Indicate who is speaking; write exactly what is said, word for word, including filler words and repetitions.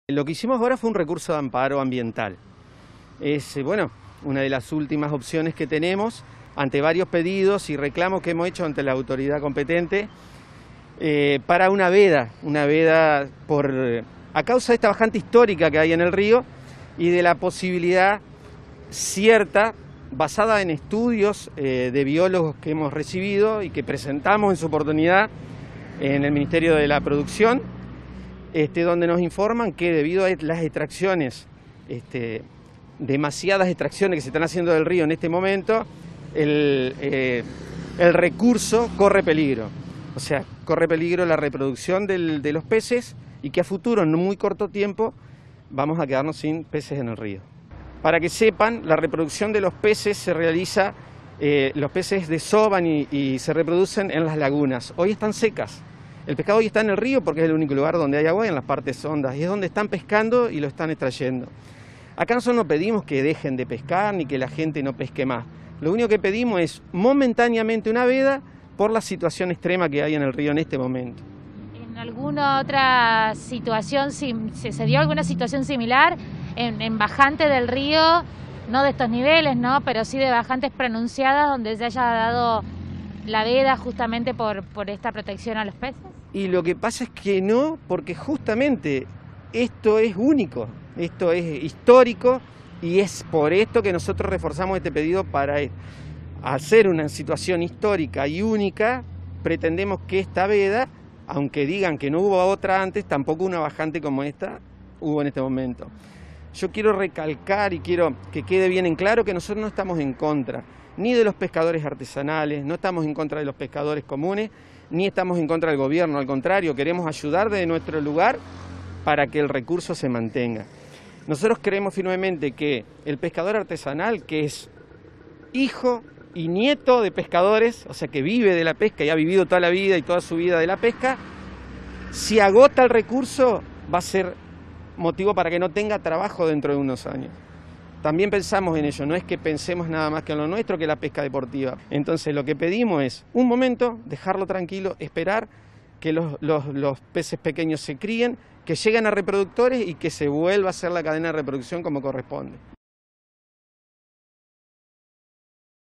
Speaker 1: Lo que hicimos ahora fue un recurso de amparo ambiental. Es, bueno, una de las últimas opciones que tenemos ante varios pedidos y reclamos que hemos hecho ante la autoridad competente eh, para una veda, una veda por, a causa de esta bajante histórica que hay en el río y de la posibilidad cierta, basada en estudios eh, de biólogos que hemos recibido y que presentamos en su oportunidad en el Ministerio de la Producción, Este, donde nos informan que debido a las extracciones, este, demasiadas extracciones que se están haciendo del río en este momento, el, eh, el recurso corre peligro. O sea, corre peligro la reproducción del, de los peces y que a futuro, en muy corto tiempo, vamos a quedarnos sin peces en el río. Para que sepan, la reproducción de los peces se realiza, eh, los peces desovan y, y se reproducen en las lagunas. Hoy están secas. El pescado hoy está en el río porque es el único lugar donde hay agua, en las partes hondas, y es donde están pescando y lo están extrayendo. Acá nosotros no pedimos que dejen de pescar ni que la gente no pesque más. Lo único que pedimos es momentáneamente una veda por la situación extrema que hay en el río en este momento.
Speaker 2: ¿En alguna otra situación, se, se dio alguna situación similar en, en bajante del río, no de estos niveles, ¿no? Pero sí de bajantes pronunciadas donde se haya dado la veda justamente por, por esta protección a los peces?
Speaker 1: Y lo que pasa es que no, porque justamente esto es único, esto es histórico y es por esto que nosotros reforzamos este pedido para hacer una situación histórica y única. Pretendemos que esta veda, aunque digan que no hubo otra antes, tampoco una bajante como esta hubo en este momento. Yo quiero recalcar y quiero que quede bien en claro que nosotros no estamos en contra ni de los pescadores artesanales, no estamos en contra de los pescadores comunes, ni estamos en contra del gobierno, al contrario, queremos ayudar desde nuestro lugar para que el recurso se mantenga. Nosotros creemos firmemente que el pescador artesanal, que es hijo y nieto de pescadores, o sea que vive de la pesca y ha vivido toda la vida y toda su vida de la pesca, si agota el recurso va a ser motivo para que no tenga trabajo dentro de unos años. También pensamos en ello, no es que pensemos nada más que en lo nuestro, que la pesca deportiva. Entonces lo que pedimos es un momento, dejarlo tranquilo, esperar que los, los, los peces pequeños se críen, que lleguen a reproductores y que se vuelva a hacer la cadena de reproducción como corresponde.